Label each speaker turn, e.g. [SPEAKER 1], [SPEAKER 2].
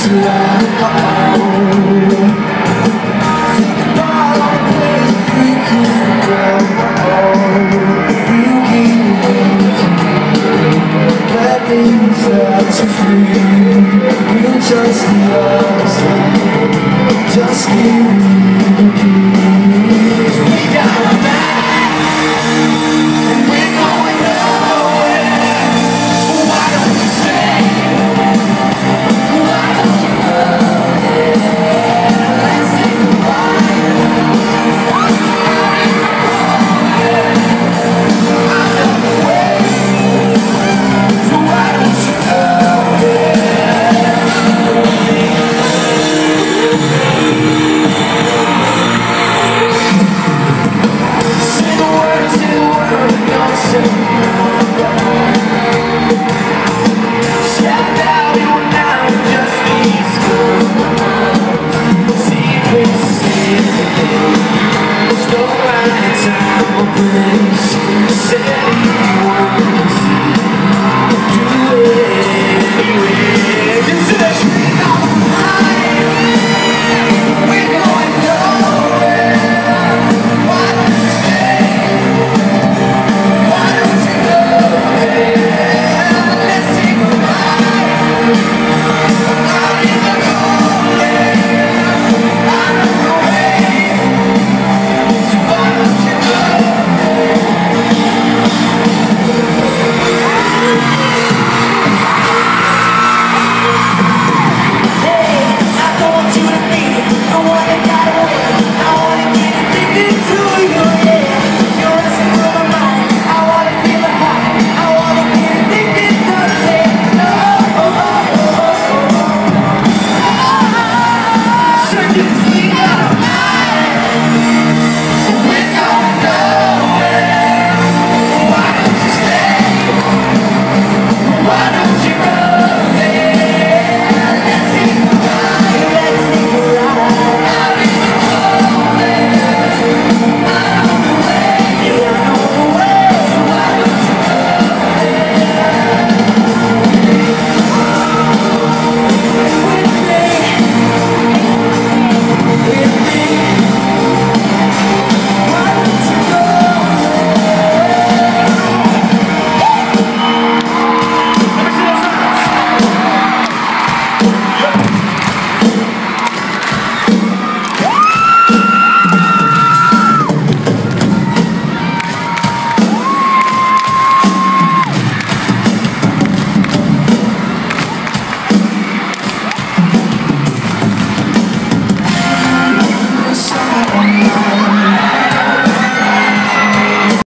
[SPEAKER 1] Think about all the places we could go. You keep let things set you free. We don't touch the other side. Just give me the keys. We got a back, and we're going nowhere. Why don't you stay? Why don't you go? Let's say goodbye. I know the way, so why don't you go? Say the word, don't say no. Stand out, you and now just these girls. Secrets, there's no right time or place. Say you want to do it anyway. Just let me know why we're going nowhere. Why don't you stay? Why don't you go? Let's say goodbye. Out in the cold air, I know the way. So why don't you go? Hey, I don't want you to be the one that got away. I wanna get addicted to you, yeah. You're racing through my mind. I wanna feel the high. I wanna get addicted to the say no. Circuits we got we're going nowhere. Why don't you stay? Why don't you go? Let's say goodbye. Let's say goodbye. Out in the cold air, I know the way. You know the way. So why don't you go? With me, why don't you go? Inside my mind.